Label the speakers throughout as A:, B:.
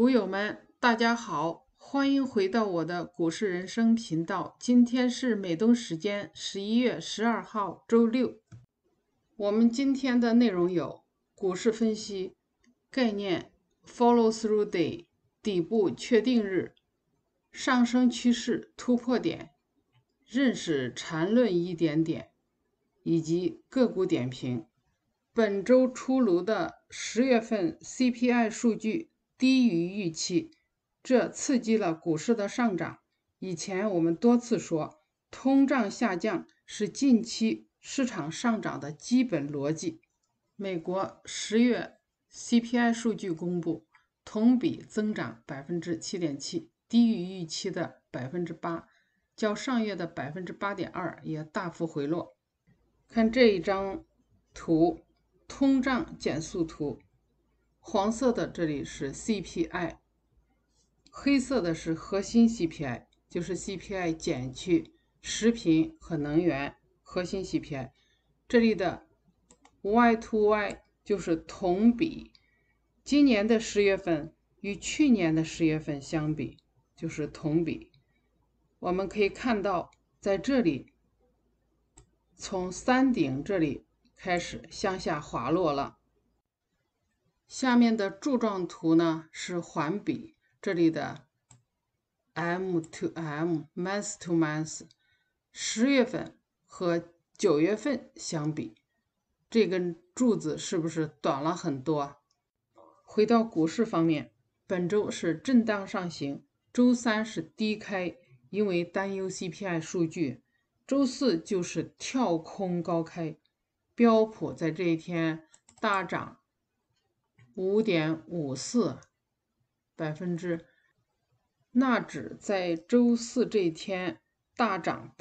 A: 股友们，大家好，欢迎回到我的股市人生频道。今天是美东时间11月12号，周六。我们今天的内容有股市分析概念 Follow Through Day 底部确定日，上升趋势突破点，认识缠论一点点，以及个股点评。本周出炉的10月份 CPI 数据低于预期，这刺激了股市的上涨。以前我们多次说，通胀下降是近期市场上涨的基本逻辑。美国10月 CPI 数据公布，同比增长 7.7%， 低于预期的 8%， 较上月的 8.2% 也大幅回落。看这一张图，通胀减速图，黄色的这里是 CPI， 黑色的是核心 CPI， 就是 CPI 减去食品和能源核心 CPI。 这里的 Y-to-Y 就是同比，今年的10月份与去年的10月份相比就是同比。我们可以看到在这里从山顶这里开始向下滑落了。下面的柱状图呢是环比，这里的 M-to-M、month to month， 10月份和9月份相比，这根柱子是不是短了很多？回到股市方面，本周是震荡上行，周三是低开，因为担忧 CPI 数据，周四就是跳空高开，标普在这一天大涨 5.54%，纳指在周四这一天大涨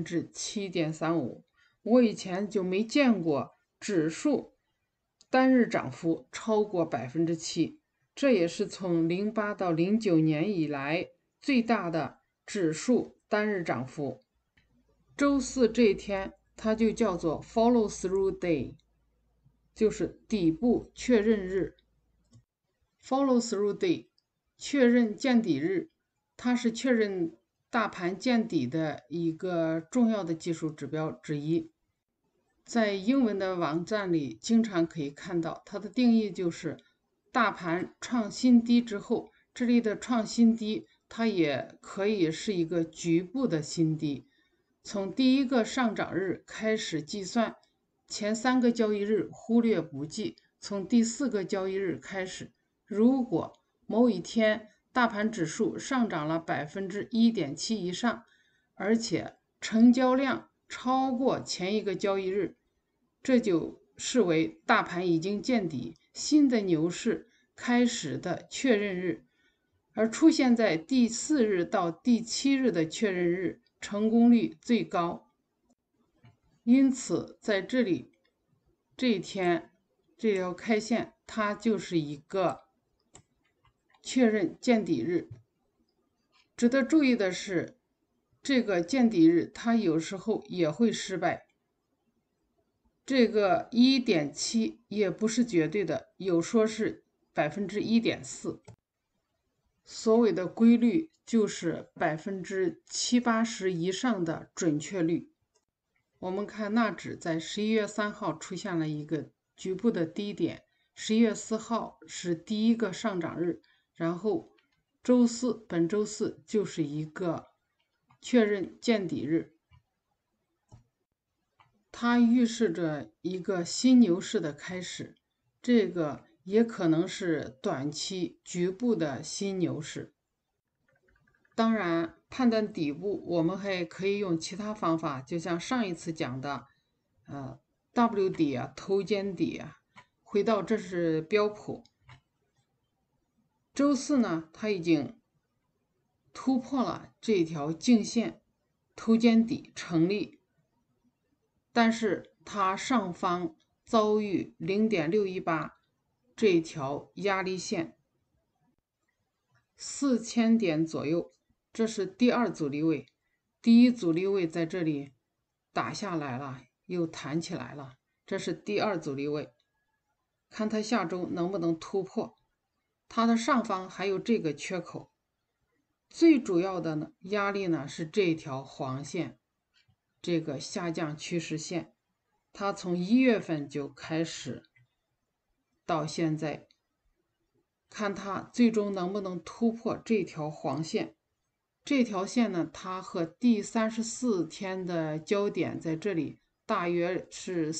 A: 7.35%。我以前就没见过指数单日涨幅超过 7%， 这也是从08到09年以来最大的指数单日涨幅。周四这一天它就叫做 Follow Through Day， 就是底部确认日。Follow Through Day 确认见底日，它是确认大盘见底的一个重要的技术指标之一。在英文的网站里经常可以看到，它的定义就是大盘创新低之后，这里的创新低它也可以是一个局部的新低，从第一个上涨日开始计算，前3个交易日忽略不计，从第4个交易日开始，如果某一天大盘指数上涨了 1.7% 以上，而且成交量超过前一个交易日，这就视为大盘已经见底，新的牛市开始的确认日。而出现在第4日到第7日的确认日，成功率最高。因此在这里这一天这条开线它就是一个确认见底日。值得注意的是，这个见底日它有时候也会失败，这个 1.7 也不是绝对的，有说是 1.4%。所谓的规律就是70-80%以上的准确率。我们看纳指在11月3号出现了一个局部的低点，11月4号是第一个上涨日，然后本周四就是一个确认见底日，它预示着一个新牛市的开始，这个也可能是短期局部的新牛市。当然，判断底部我们还可以用其他方法，就像上一次讲的W 底啊、头肩底啊。回到这是标普，周四呢它已经突破了这条颈线，头肩底成立，但是它上方遭遇 0.618 这条压力线，4000点左右，这是第2阻力位，第1阻力位在这里打下来了，又弹起来了，这是第2阻力位，看它下周能不能突破。 它的上方还有这个缺口。最主要的呢压力呢是这条黄线，这个下降趋势线，它从1月份就开始到现在，看它最终能不能突破这条黄线。这条线呢，它和第34天的交点在这里，大约是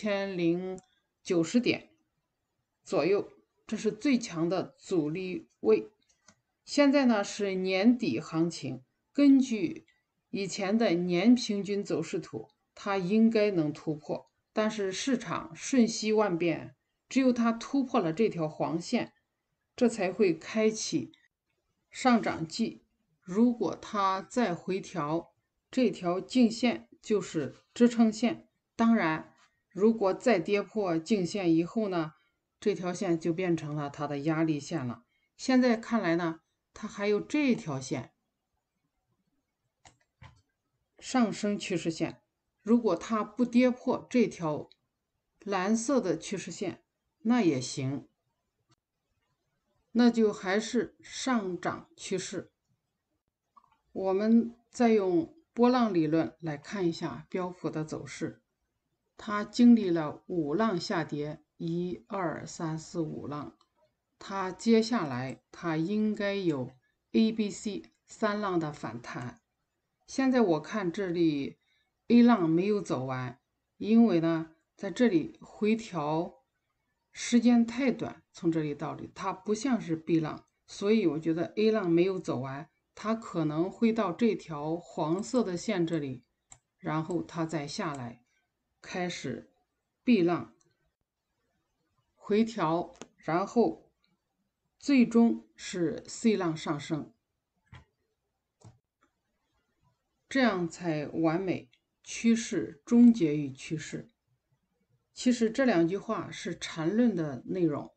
A: 4090点左右，这是最强的阻力位。现在呢是年底行情，根据以前的年平均走势图，它应该能突破，但是市场瞬息万变，只有它突破了这条黄线，这才会开启上涨季。如果它再回调，这条颈线就是支撑线。当然，如果再跌破颈线以后呢，这条线就变成了它的压力线了。现在看来呢，它还有这条线，上升趋势线。如果它不跌破这条蓝色的趋势线，那也行，那就还是上涨趋势。我们再用波浪理论来看一下标普的走势，它经历了5浪下跌，1、2、3、4、5浪，它接下来它应该有 A、B、C 3浪的反弹。现在我看这里 A 浪没有走完，因为呢在这里回调时间太短，从这里到这里它不像是 B 浪，所以我觉得 A 浪没有走完，它可能会到这条黄色的线这里，然后它再下来，开始 B 浪回调，然后最终是 C 浪上升，这样才完美。趋势终结于趋势。其实这2句话是缠论的内容。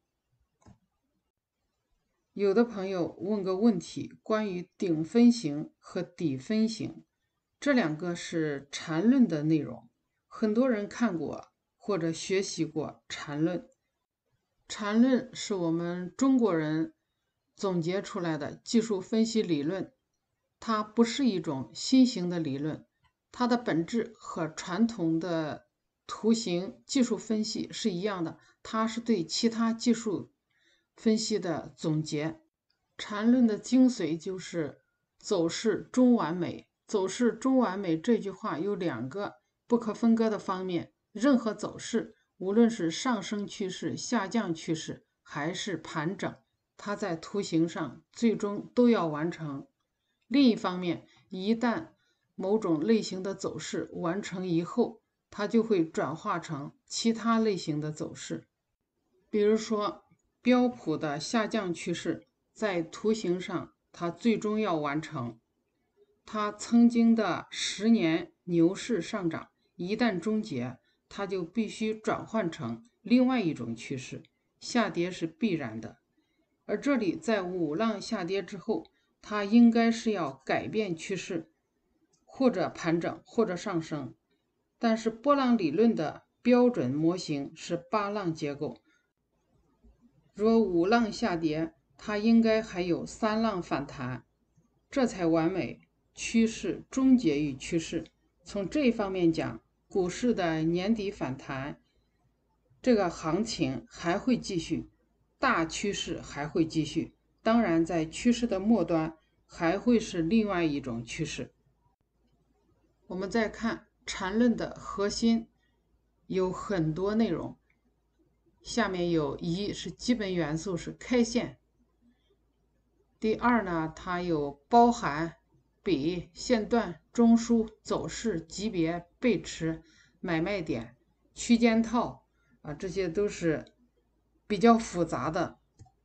A: 有的朋友问个问题，关于顶分型和底分型，这2个是缠论的内容。很多人看过或者学习过缠论。缠论是我们中国人总结出来的技术分析理论，它不是一种新型的理论，它的本质和传统的图形技术分析是一样的，它是对其他技术分析的总结。缠论的精髓就是走势终完美。走势终完美这句话有2个不可分割的方面，任何走势，无论是上升趋势、下降趋势还是盘整，它在图形上最终都要完成。另一方面，一旦某种类型的走势完成以后，它就会转化成其他类型的走势。比如说标普的下降趋势在图形上它最终要完成，它曾经的10年牛市上涨一旦终结，它就必须转换成另外一种趋势，下跌是必然的。而这里在5浪下跌之后，它应该是要改变趋势，或者盘整，或者上升。但是波浪理论的标准模型是8浪结构，若5浪下跌，它应该还有3浪反弹，这才完美。趋势终结于趋势。从这一方面讲，股市的年底反弹，这个行情还会继续，大趋势还会继续。当然，在趋势的末端还会是另外一种趋势。我们再看缠论的核心有很多内容，下面有1是基本元素是开线，第2呢，它有包含比、线段、中枢、走势、级别、背驰、买卖点、区间套这些都是比较复杂的。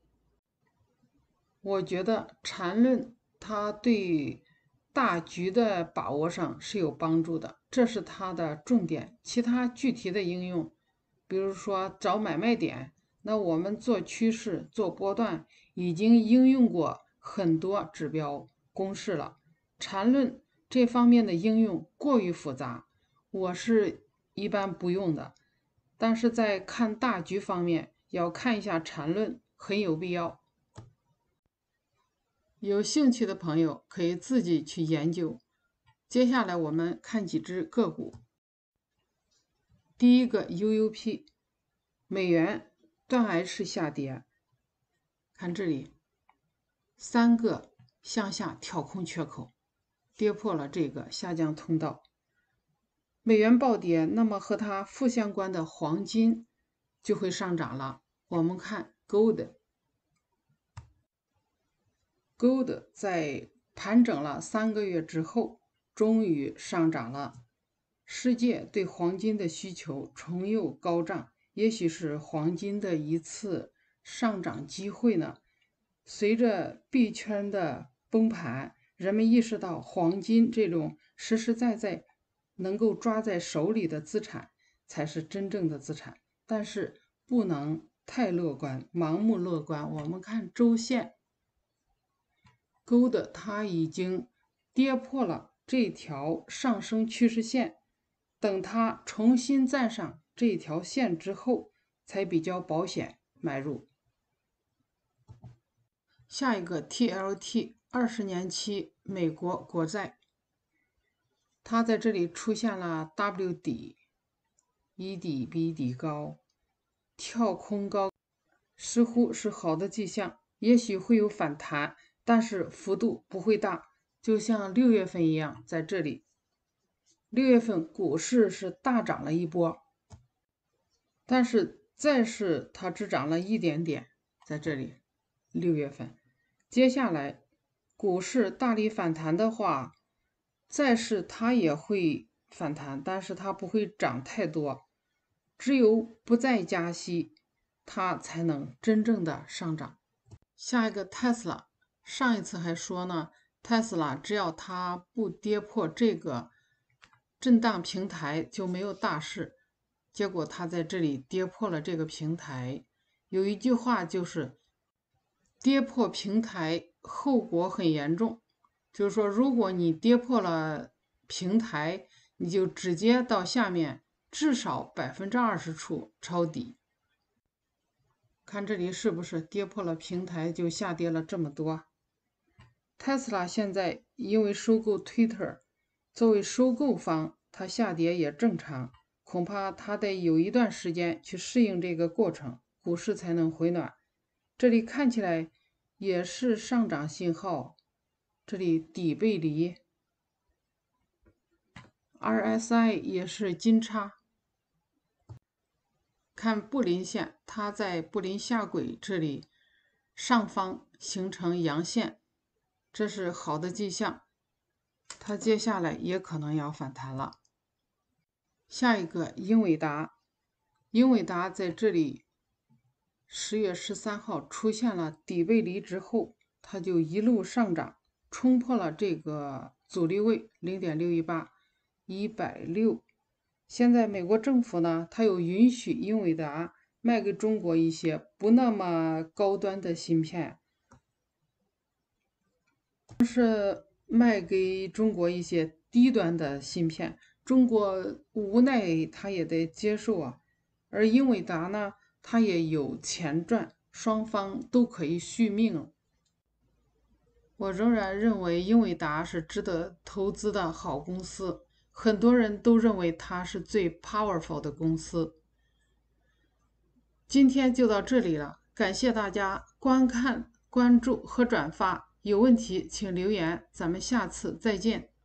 A: 我觉得缠论它对大局的把握上是有帮助的，这是它的重点。其他具体的应用，比如说找买卖点，那我们做趋势、做波段已经应用过很多指标公式了。缠论这方面的应用过于复杂，我是一般不用的。但是在看大局方面，要看一下缠论很有必要。 有兴趣的朋友可以自己去研究。接下来我们看几只个股。第一个 UUP， 美元断崖式下跌，看这里3个向下跳空缺口，跌破了这个下降通道，美元暴跌，那么和它负相关的黄金就会上涨了。我们看 Gold 在盘整了3个月之后，终于上涨了。世界对黄金的需求重又高涨，也许是黄金的一次上涨机会呢。随着币圈的崩盘，人们意识到黄金这种实实在在能够抓在手里的资产才是真正的资产，但是不能太乐观，盲目乐观。我们看周线，Gold 它已经跌破了这条上升趋势线，等它重新站上这条线之后，才比较保险买入。下一个 TLT 20年期美国国债，它在这里出现了 W 底，一底比一底高，跳空高，似乎是好的迹象，也许会有反弹，但是幅度不会大，就像6月份一样，在这里，6月份股市是大涨了一波，但是债市它只涨了一点点，在这里6月份。接下来股市大力反弹的话，债市它也会反弹，但是它不会涨太多，只有不再加息，它才能真正的上涨。下一个 Tesla， 上一次还说呢，Tesla 只要它不跌破这个震荡平台就没有大事，结果它在这里跌破了这个平台。有一句话就是跌破平台后果很严重，就是说如果你跌破了平台，你就直接到下面至少20%处抄底。看这里是不是跌破了平台就下跌了这么多。Tesla 现在因为收购 Twitter， 作为收购方，它下跌也正常，恐怕它得有一段时间去适应这个过程，股市才能回暖。这里看起来也是上涨信号，这里底背离 ，RSI 也是金叉。看布林线，它在布林下轨这里上方形成阳线，这是好的迹象，它接下来也可能要反弹了。下一个英伟达，英伟达在这里10月13号出现了底背离之后，它就一路上涨，冲破了这个阻力位 0.618 160。现在美国政府呢，它有允许英伟达卖给中国一些不那么高端的芯片，是卖给中国一些低端的芯片，中国无奈它也得接受啊。而英伟达呢，它也有钱赚，双方都可以续命。我仍然认为英伟达是值得投资的好公司，很多人都认为它是最 powerful 的公司。今天就到这里了，感谢大家观看、关注和转发，有问题请留言，咱们下次再见。